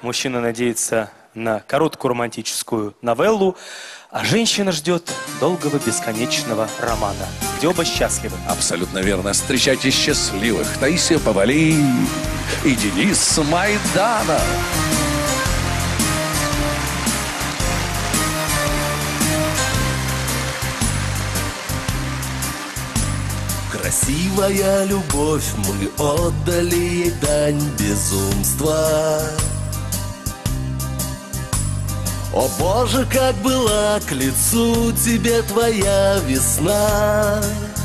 мужчина надеется на короткую романтическую новеллу, а женщина ждет долгого бесконечного романа, где оба счастливы. Абсолютно верно. Встречайте счастливых. Таисия Повалий и Денис Майданов. Красивая любовь, мы отдали ей дань безумства. О Боже, как была к лицу тебе твоя весна.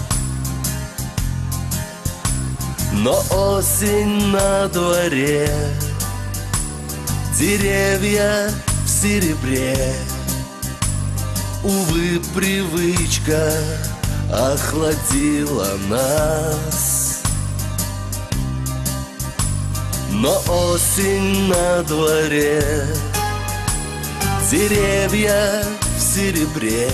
Но осень на дворе, деревья в серебре. Увы, привычка охладила нас. Но осень на дворе, деревья в серебре.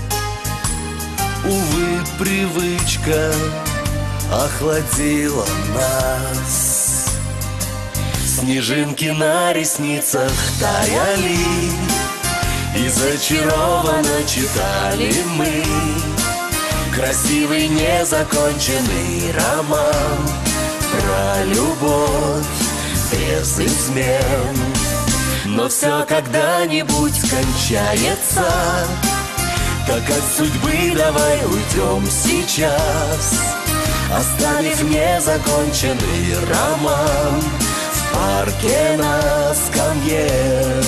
Увы, привычка охладила нас. Снежинки на ресницах таяли, и зачарованно читали мы красивый незаконченный роман про любовь без измен. Но все когда-нибудь кончается, так от судьбы давай уйдем сейчас, оставив незаконченный роман в парке на скамье.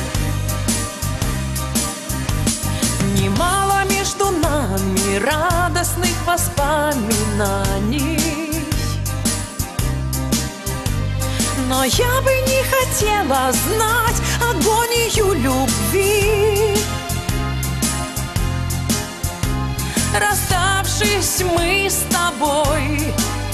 Немало между нами радостных воспоминаний, но я бы не хотела знать агонию любви. Расставшись, мы с тобой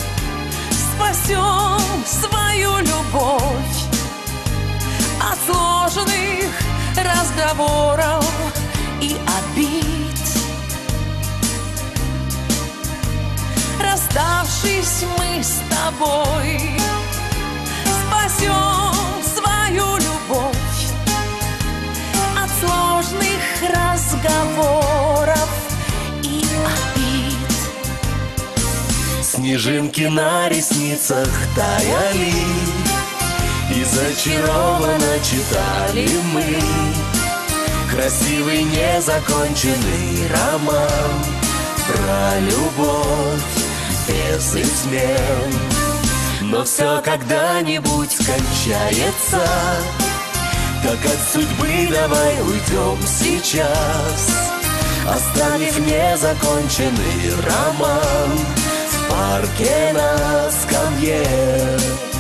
спасем свою любовь от сложных разговоров и обид. Расставшись, мы с тобой спасем свою любовь от сложных разговоров и обид. Снежинки на ресницах таяли, и зачарованно читали мы красивый незаконченный роман про любовь без измен. Но все когда-нибудь кончается, так от судьбы давай уйдем сейчас, оставив незаконченный роман в парке на скамье.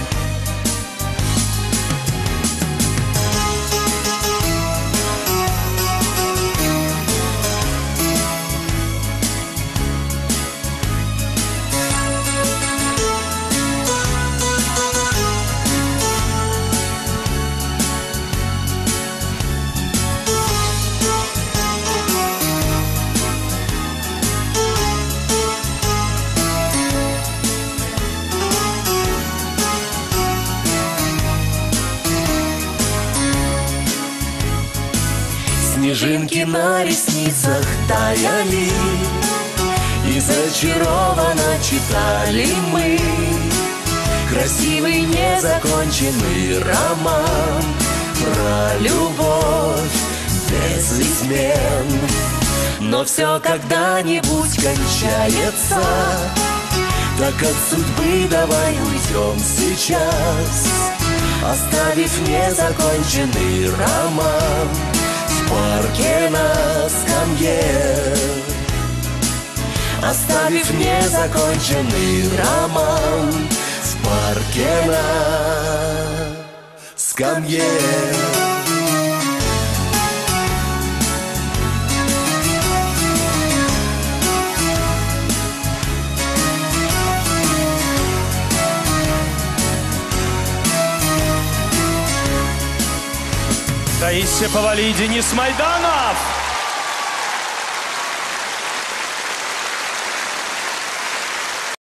Снежинки на ресницах таяли, и зачарованно читали мы красивый незаконченный роман про любовь без измен. Но все когда-нибудь кончается, так от судьбы давай уйдем сейчас, оставив незаконченный роман в парке на скамье. Оставив незаконченный роман в парке на скамье. Таисия Повалий, Денис Майданов.